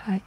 Hi.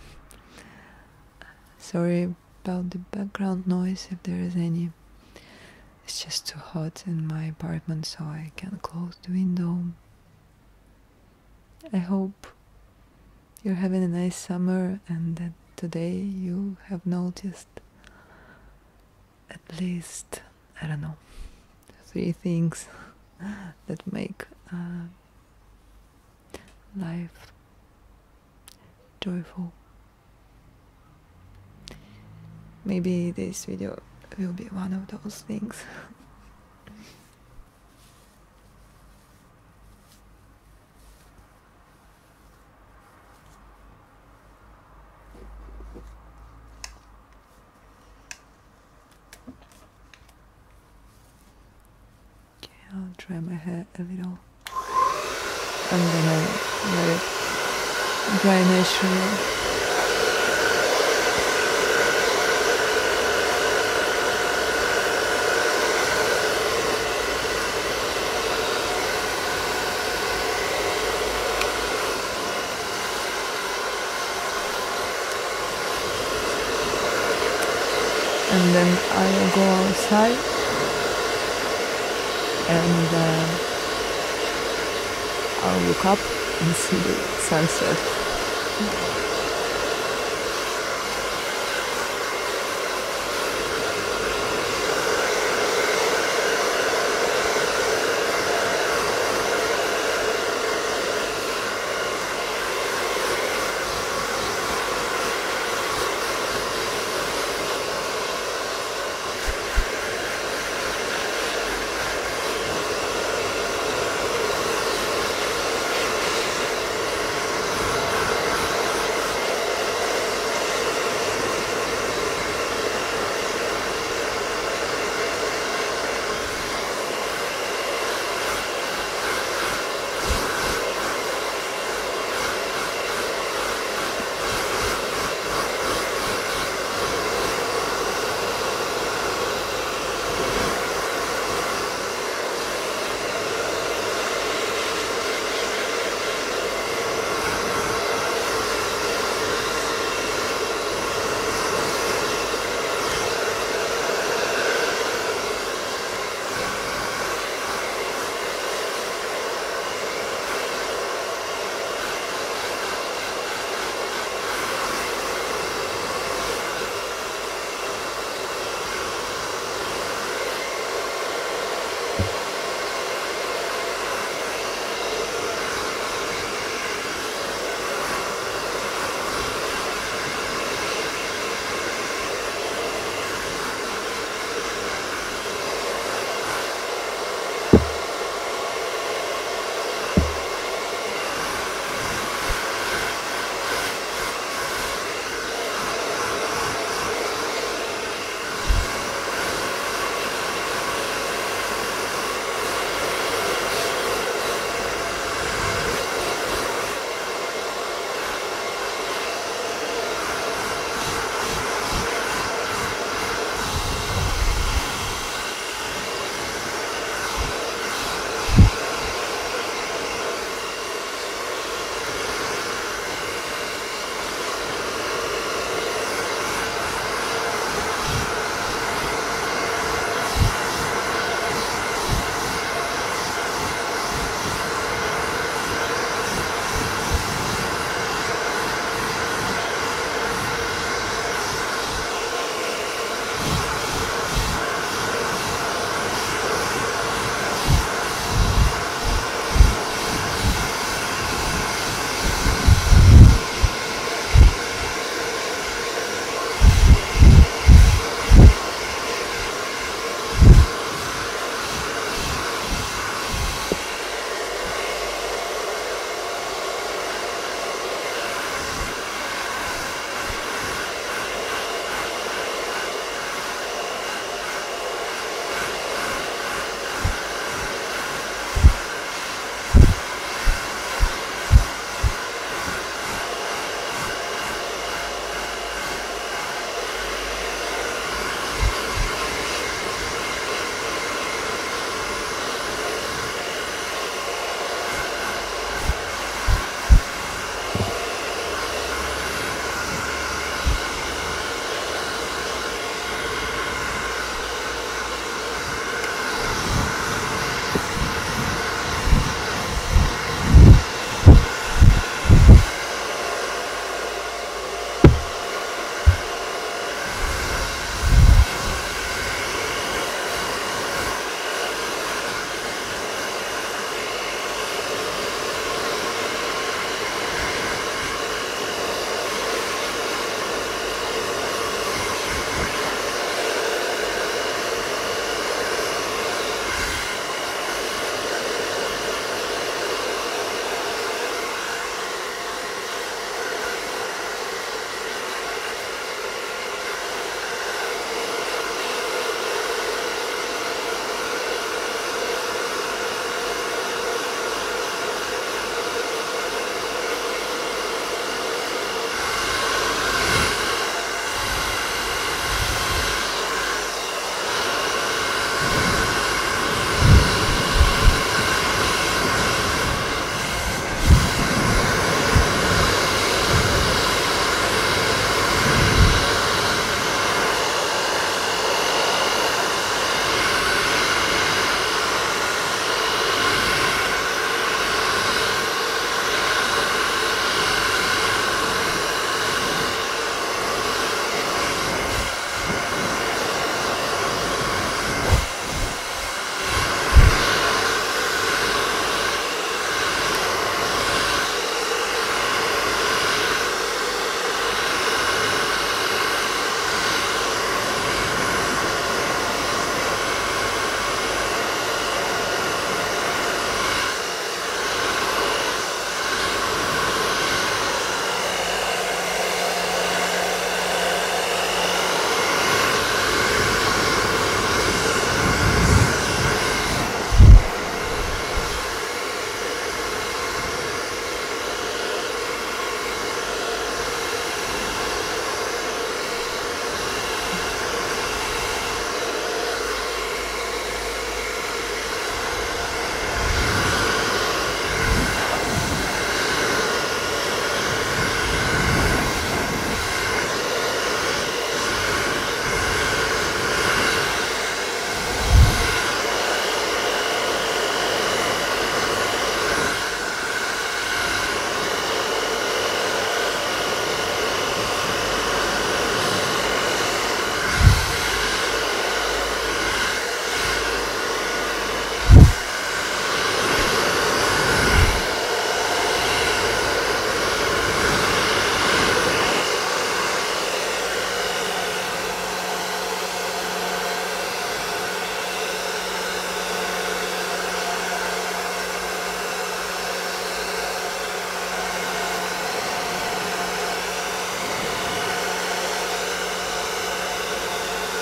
Sorry about the background noise if there is any. It's just too hot in my apartment, so I can't close the window. I hope you're having a nice summer and that today you have noticed at least, I don't know, 3 things that make life joyful. Maybe this video will be one of those things. Okay, I'll dry my hair a little. I'm gonna let it dry naturally. And then I will go outside and I'll look up and see the sunset.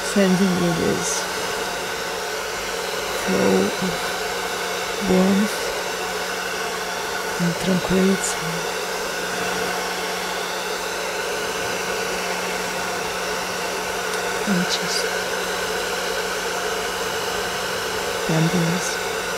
sending you this flow of warmth and tranquility. And just tenderness.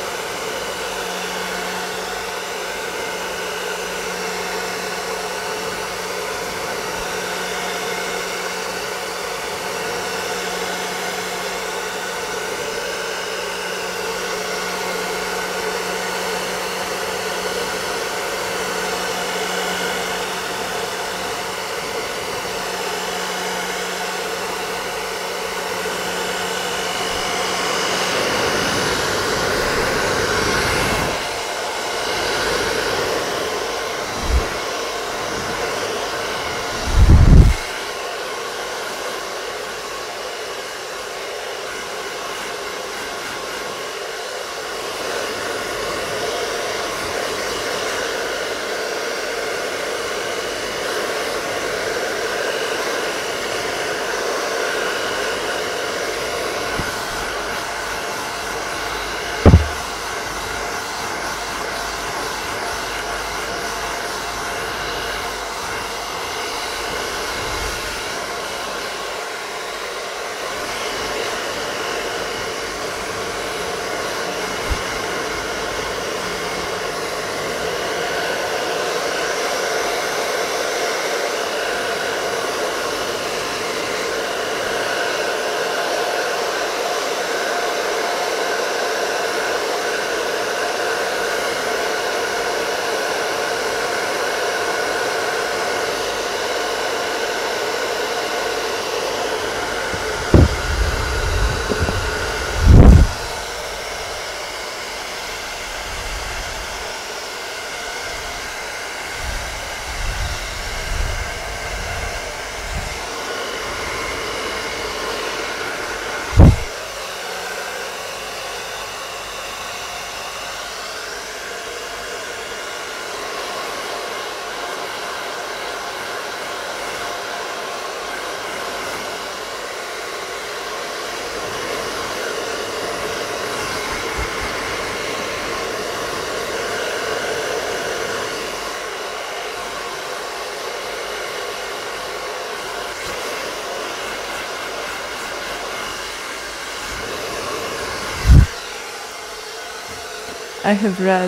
I have read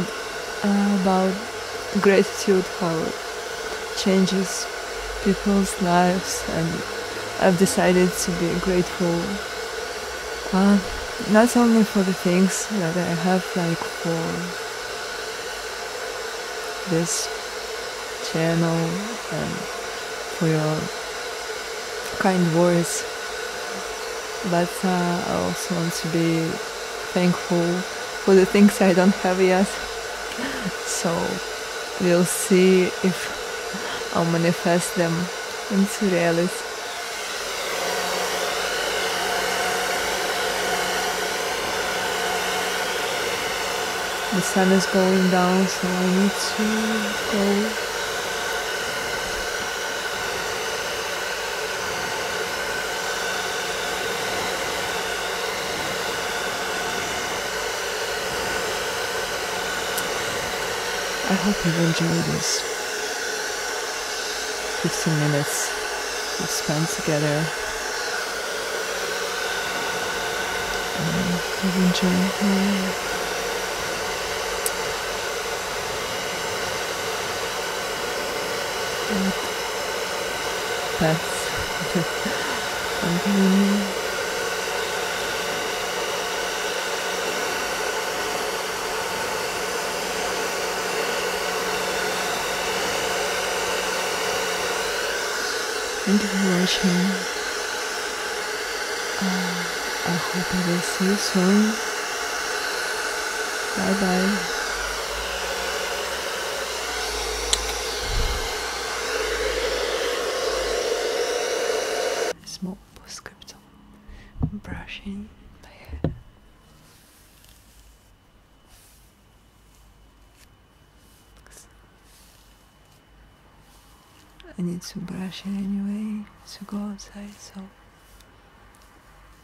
about gratitude, how it changes people's lives, and I've decided to be grateful not only for the things that I have, like for this channel and for your kind words, but I also want to be thankful for the things I don't have yet. So we'll see if I'll manifest them into reality. The sun is going down, so I need to go. I hope you enjoyed this 15 minutes we spent together. You've enjoyed my pets. I'm giving you. Thank you for watching. I hope I will see you soon. Bye bye. Small postscriptum. Brushing my hair. I need to brush it anyway to go outside, so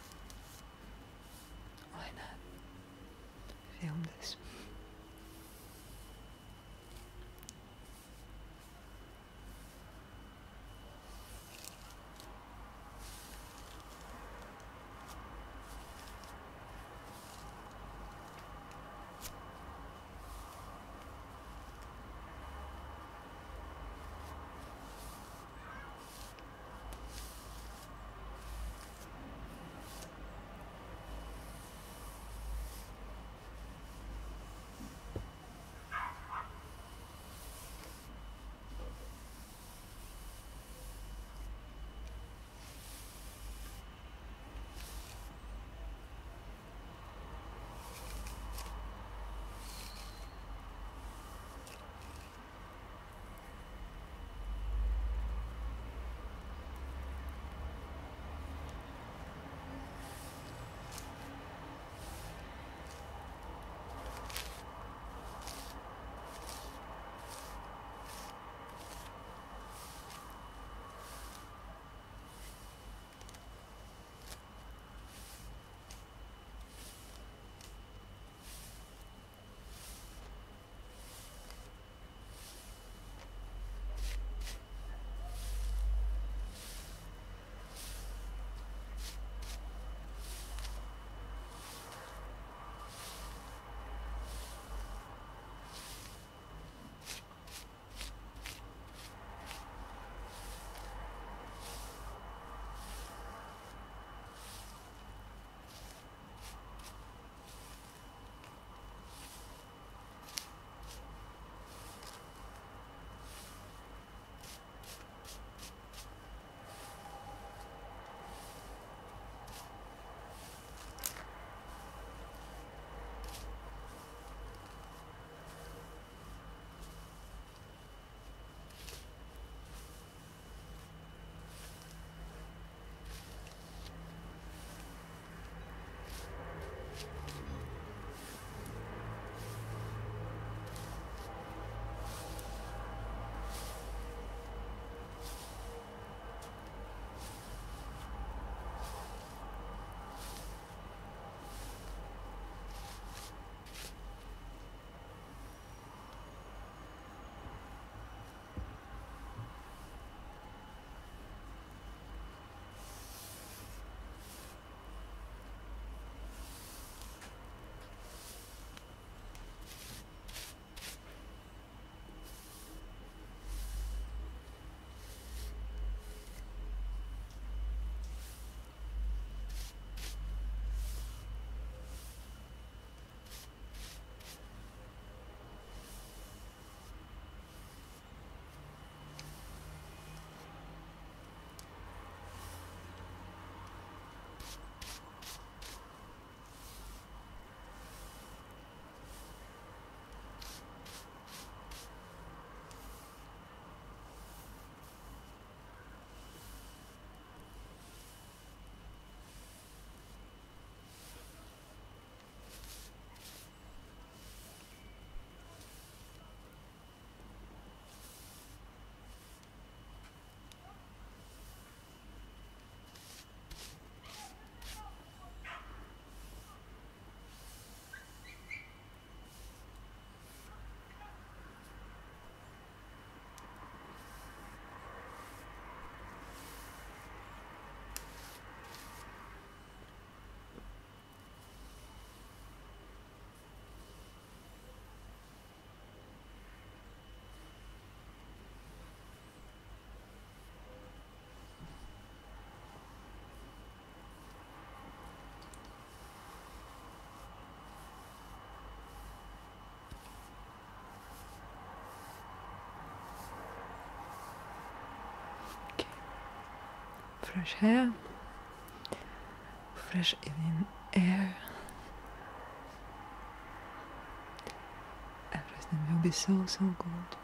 fresh hair, fresh evening air. Everything will be so good.